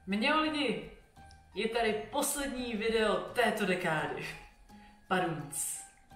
Mňau lidi, je tady poslední video této dekády. Padumc.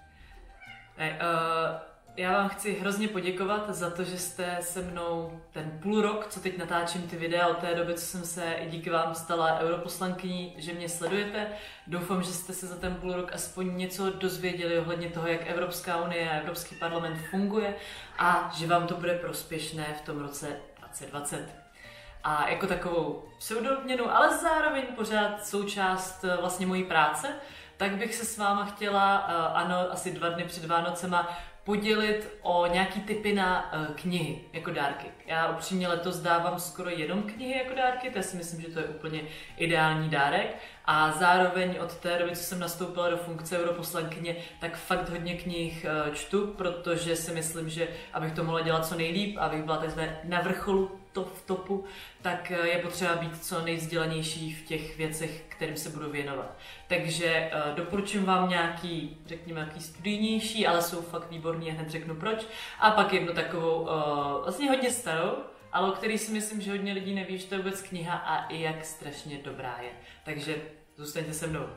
Já vám chci hrozně poděkovat za to, že jste se mnou ten půl rok, co teď natáčím ty videa od té doby, co jsem se i díky vám stala europoslankyní, že mě sledujete. Doufám, že jste se za ten půl rok aspoň něco dozvěděli ohledně toho, jak Evropská unie a Evropský parlament funguje a že vám to bude prospěšné v tom roce 2020. A jako takovou pseudoodměnu, ale zároveň pořád součást vlastně mojí práce, tak bych se s váma chtěla, asi 2 dny před Vánocema, podělit o nějaký tipy na knihy jako dárky. Já upřímně letos dávám skoro jenom knihy jako dárky, to si myslím, že to je úplně ideální dárek. A zároveň od té doby, co jsem nastoupila do funkce europoslankyně, tak fakt hodně knih čtu, protože si myslím, že abych to mohla dělat co nejlíp, abych byla takzvaně na vrcholu v topu, tak je potřeba být co nejvzdělanější v těch věcech, kterým se budu věnovat. Takže doporučím vám nějaký, řekněme, nějaký studijnější, ale jsou fakt výborný a hned řeknu proč. A pak jednu takovou, vlastně hodně starou, ale o který si myslím, že hodně lidí neví, že to je vůbec kniha a i jak strašně dobrá je. Takže zůstaňte se mnou.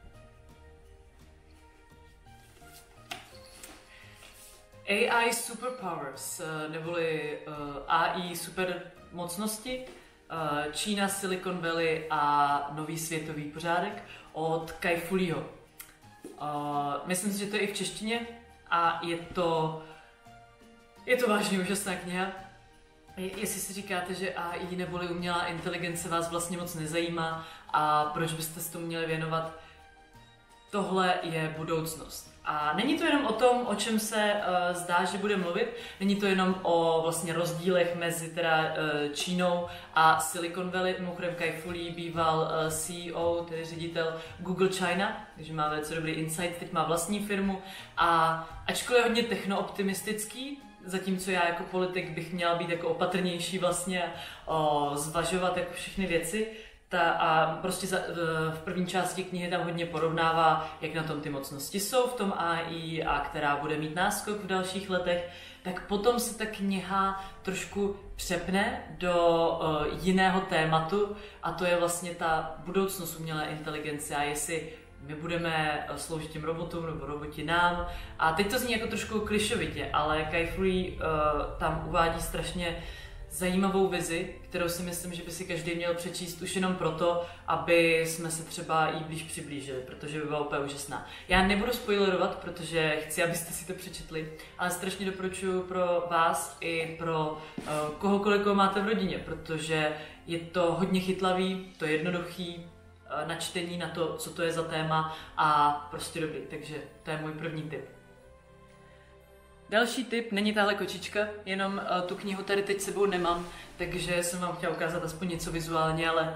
AI Superpowers, neboli AI supermocnosti, Čína, Silicon Valley a nový světový pořádek od Kai-Fu Leeho. Myslím si, že to je i v češtině a je to vážně úžasná kniha. Jestli si říkáte, že AI neboli umělá inteligence vás vlastně moc nezajímá a proč byste se tomu měli věnovat, tohle je budoucnost. A není to jenom o tom, o čem se zdá, že bude mluvit, není to jenom o vlastně rozdílech mezi Čínou a Silicon Valley. Mimochodem Kai-Fu Lee býval CEO, tedy ředitel Google China, takže má velice dobrý insight, teď má vlastní firmu a ačkoliv je hodně technooptimistický, zatímco já jako politik bych měla být jako opatrnější vlastně, zvažovat jako všechny věci, a prostě v první části knihy tam hodně porovnává, jak na tom ty mocnosti jsou v tom AI a která bude mít náskok v dalších letech, tak potom se ta kniha trošku přepne do jiného tématu a to je vlastně ta budoucnost umělé inteligence a jestli my budeme sloužit těm robotům nebo roboti nám. A teď to zní jako trošku klišovitě, ale Kai-Fu Lee tam uvádí strašně zajímavou vizi, kterou si myslím, že by si každý měl přečíst už jenom proto, aby jsme se třeba jí blíž přiblížili, protože by byla úplně úžasná. Já nebudu spoilerovat, protože chci, abyste si to přečetli, ale strašně doporučuji pro vás i pro kohokoliv, koho máte v rodině, protože je to hodně chytlavý, to je jednoduchý na čtení na to, co to je za téma a prostě dobrý, takže to je můj první tip. Další tip, není tahle kočička, jenom tu knihu tady teď sebou nemám, takže jsem vám chtěla ukázat aspoň něco vizuálně, ale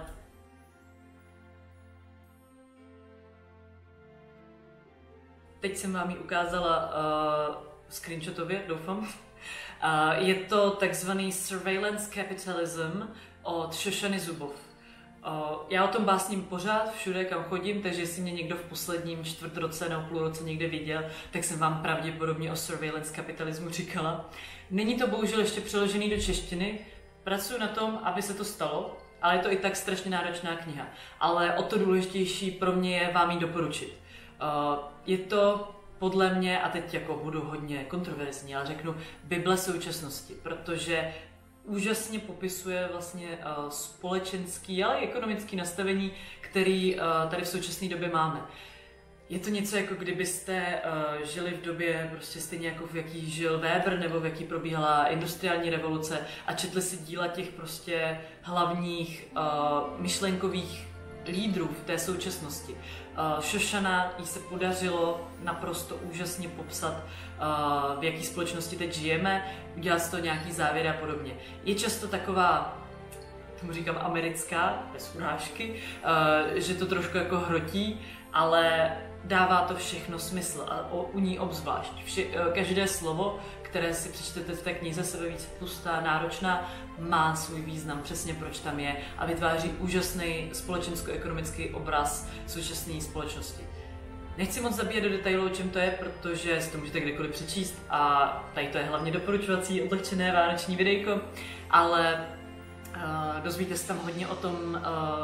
teď jsem vám ji ukázala screenshotově, doufám. Je to takzvaný Surveillance Capitalism od Shoshany Zuboff. Já o tom básním pořád všude, kam chodím, takže jestli mě někdo v posledním čtvrtroce nebo půlroce někde viděl, tak jsem vám pravděpodobně o surveillance kapitalismu říkala. Není to bohužel ještě přeložený do češtiny, pracuji na tom, aby se to stalo, ale je to i tak strašně náročná kniha. Ale o to důležitější pro mě je vám ji doporučit. Je to podle mě, a teď jako budu hodně kontroverzní, ale řeknu Bible současnosti, protože úžasně popisuje vlastně společenský, ale i ekonomický nastavení, který tady v současné době máme. Je to něco, jako kdybyste žili v době prostě stejně jako v jaký žil Weber nebo v jaký probíhala industriální revoluce a četli si díla těch prostě hlavních myšlenkových lídrů v té současnosti. Shoshana jí se podařilo naprosto úžasně popsat, v jaký společnosti teď žijeme, udělat z toho nějaký závěr a podobně. Je často taková, tomu říkám americká, bez urážky, že to trošku jako hrotí, ale dává to všechno smysl a u ní obzvlášť. Každé slovo, které si přečtete v té knize, sebe víc tlustá, náročná, má svůj význam, přesně proč tam je a vytváří úžasný společensko-ekonomický obraz současné společnosti. Nechci moc zabíjet do detailu, o čem to je, protože si to můžete kdekoliv přečíst a tady to je hlavně doporučovací, odlehčené vánoční videjko, ale Dozvíte se tam hodně o tom,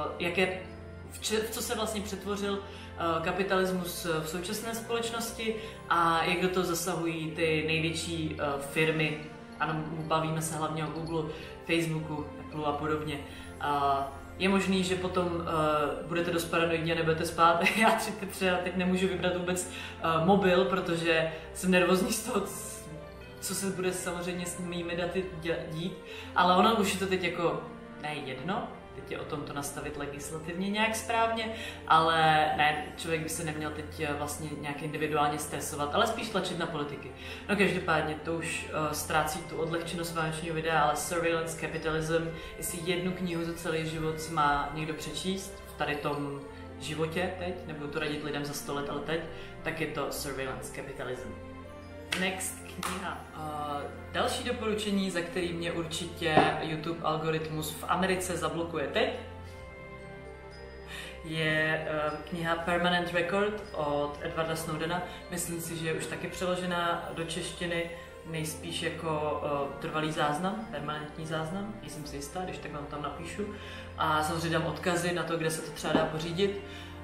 v co se vlastně přetvořil kapitalismus v současné společnosti a jak do toho zasahují ty největší firmy. Ano, bavíme se hlavně o Google, Facebooku, Apple a podobně. Je možný, že potom budete dost paranoidní a nebudete spát. Já třeba teď nemůžu vybrat vůbec mobil, protože jsem nervózní z toho, co se bude samozřejmě s mými daty dít. Ale ono už je to teď jako jedno. Teď je o tom to nastavit legislativně nějak správně, ale ne, člověk by se neměl teď vlastně nějak individuálně stresovat, ale spíš tlačit na politiky. No každopádně to už ztrácí tu odlehčenost vánočního videa, ale Surveillance Capitalism, jestli jednu knihu za celý život si má někdo přečíst v tady tom životě teď, nebudu to radit lidem za 100 let, ale teď, tak je to Surveillance Capitalism. Next kniha. Další doporučení, za který mě určitě YouTube algoritmus v Americe zablokuje teď, je kniha Permanent Record od Edwarda Snowdena. Myslím si, že je už taky přeložená do češtiny, nejspíš jako trvalý záznam, permanentní záznam, nejsem si jistá, když tak vám tam napíšu. A samozřejmě dám odkazy na to, kde se to třeba dá pořídit.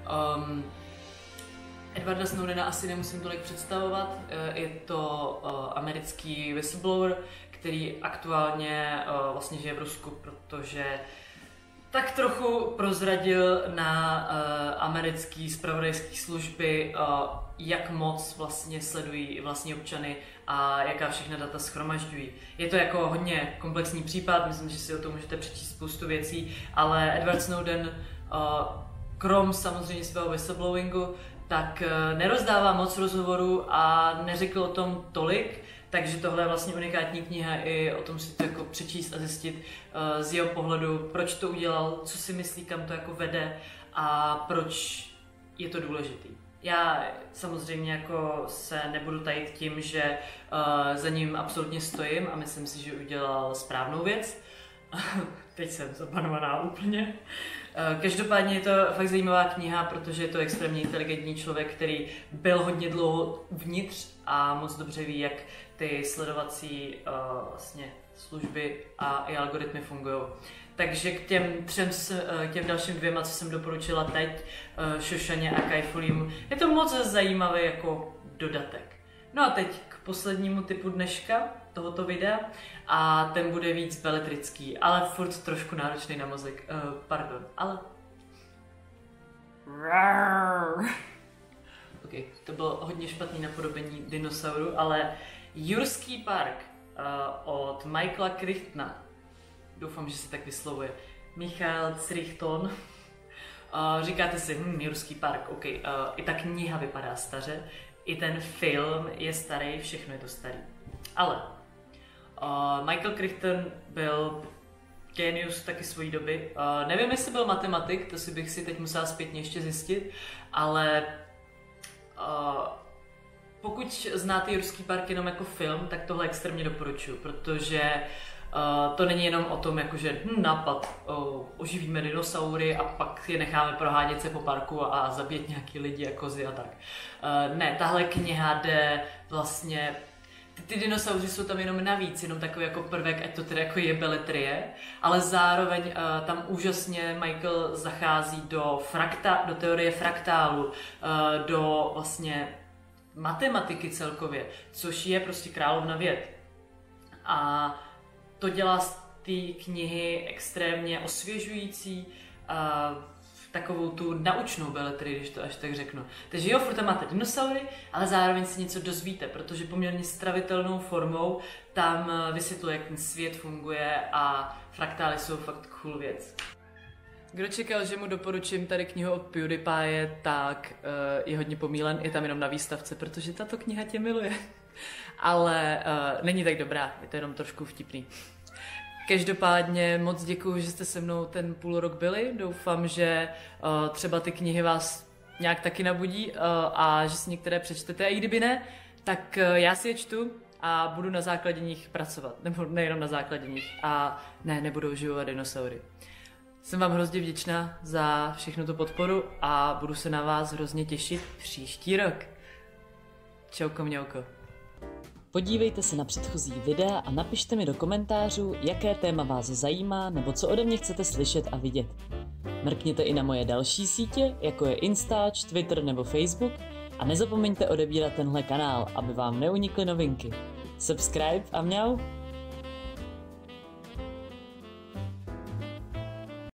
Edwarda Snowdena asi nemusím tolik představovat, je to americký whistleblower, který aktuálně vlastně žije v Rusku, protože tak trochu prozradil na americké zpravodajské služby, jak moc vlastně sledují vlastní občany a jaká všechna data shromažďují. Je to jako hodně komplexní případ, myslím, že si o tom můžete přečíst spoustu věcí, ale Edward Snowden, krom samozřejmě svého whistleblowingu, tak nerozdává moc rozhovorů a neřekl o tom tolik, takže tohle je vlastně unikátní kniha i o tom si to jako přečíst a zjistit z jeho pohledu, proč to udělal, co si myslí, kam to jako vede a proč je to důležitý. Já samozřejmě jako se nebudu tajit tím, že za ním absolutně stojím a myslím si, že udělal správnou věc. Teď jsem zabanovaná úplně. Každopádně je to fakt zajímavá kniha, protože je to extrémně inteligentní člověk, který byl hodně dlouho uvnitř a moc dobře ví, jak ty sledovací vlastně služby a i algoritmy fungují. Takže k těm dalším dvěma, co jsem doporučila teď, Šošaně a Kajfulímu, je to moc zajímavý jako dodatek. No a teď k poslednímu typu dneška tohoto videa a ten bude víc beletrický, ale furt trošku náročný na mozek. Pardon, ale... Ok, to bylo hodně špatný napodobení dinosauru, ale Jurský park od Michaela Crichtona. Doufám, že se tak vyslovuje. Michael Crichton. Říkáte si, Jurský park, ok, i ta kniha vypadá staře, i ten film je starý, všechno je to starý. Ale Michael Crichton byl genius taky svojí doby. Nevím, jestli byl matematik, to si bych si teď musela zpětně ještě zjistit, ale pokud znáte Jurský park jenom jako film, tak tohle extrémně doporučuji, protože to není jenom o tom, jakože nápad, oživíme dinosaury a pak je necháme prohánět se po parku a zabít nějaký lidi a kozy a tak. Ne, tahle kniha jde vlastně... Ty dinosauři jsou tam jenom navíc, jenom takový jako prvek, ať to tedy jako je beletrie, ale zároveň tam úžasně Michael zachází do teorie fraktálu, do vlastně matematiky celkově, což je prostě královna věd. A to dělá z té knihy extrémně osvěžující, takovou tu naučnou beletrii, když to až tak řeknu. Takže jo, furt tam máte dinosaury, ale zároveň si něco dozvíte, protože poměrně stravitelnou formou tam vysvětluje, jak ten svět funguje a fraktály jsou fakt cool věc. Kdo čekal, že mu doporučím tady knihu od PewDiePie, tak je hodně pomílen, je tam jenom na výstavce, protože tato kniha tě miluje. Ale není tak dobrá, je to jenom trošku vtipný. Každopádně moc děkuju, že jste se mnou ten půl rok byli. Doufám, že třeba ty knihy vás nějak taky nabudí a že si některé přečtete. A i kdyby ne, tak já si je čtu a budu na základě nich pracovat. Nebo nejenom na základě nich. A nebudu oživovat dinosaury. Jsem vám hrozně vděčná za všechnu tu podporu a budu se na vás hrozně těšit příští rok. Čauko mňauko. Podívejte se na předchozí videa a napište mi do komentářů, jaké téma vás zajímá nebo co ode mě chcete slyšet a vidět. Mrkněte i na moje další sítě, jako je Instač, Twitter nebo Facebook, a nezapomeňte odebírat tenhle kanál, aby vám neunikly novinky. Subscribe a mňau!